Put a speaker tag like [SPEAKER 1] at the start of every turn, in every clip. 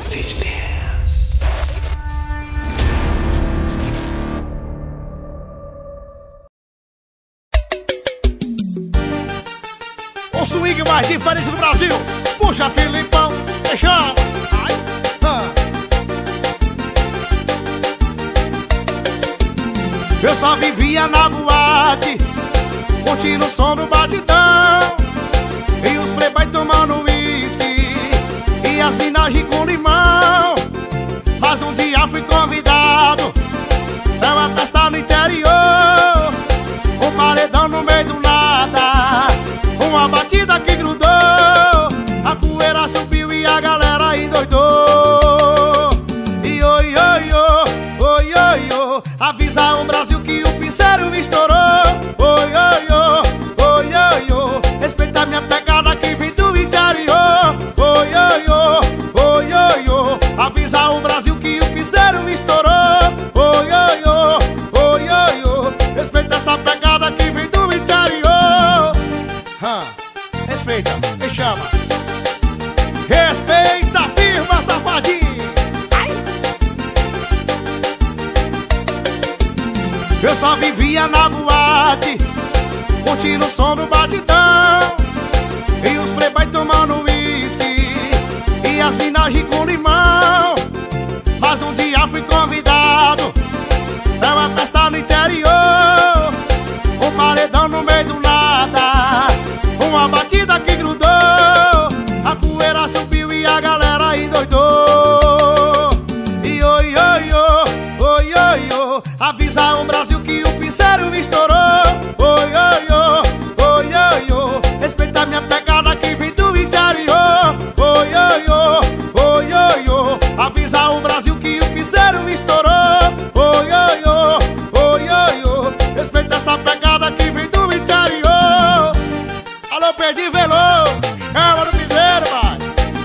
[SPEAKER 1] Fitness.
[SPEAKER 2] O swing mais diferente do Brasil. Puxa, Filipão, deixa. Eu só vivia na boate, curtindo o som do batidão, e os playboy tomando uísque e as minagem com limão. Mas um dia fui convidado pra uma festa no interior, um paredão no meio do nada, uma batida que grudou, a poeira subiu e a galera endoidou. E oi, oi, oi, oi, oi, oi, avisa o Brasil que o piseiro estourou. Oi, oi, oi, oi, oi, oi, respeita minha pegada que vem do interior. Oi, oi, oi, oi, oi, oi, avisa o Brasil que o piseiro estourou. Oi, oi, oi, oi, oi, oi, respeita essa pegada que vem do interior. Respeita, me chama. Respeita, firma, safadinho. Eu só vivia na boate, curtindo o som do batidão, e os playboy tomando uísque e as minagem com limão. Mas um dia fui convidado pra uma festa no interior, um paredão no meio do nada, uma batida que grudou, a poeira subiu e a galera endoidou. E oi, oi, oi, oi, oi, oi, avisa o Brasil que o piseiro estourou. Oi, oi, oi, oi, oi, oi, respeita minha pegada que vem do interior. Oi, oi, oi, oi, oi, oi, avisa o Brasil que o piseiro estourou. Oi, oi, oi, oi, oi, oi, respeita essa pegada que vem do interior. Alô, perdi velô, chama no piseiro, vai.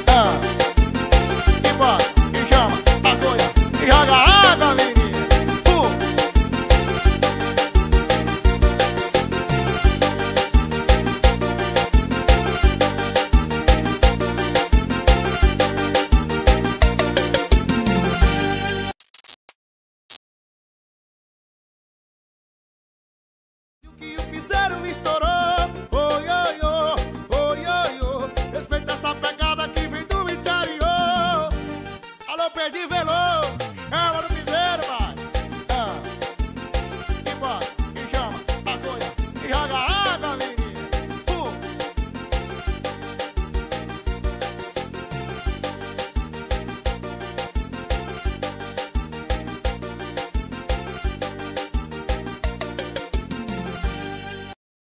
[SPEAKER 2] E bora, e chama, apoia, e joga água, menino. Que o piseiro estourou. Oi, oi, oi, oi, oi, oi, respeita essa pegada que vem do interior. Alô, perdi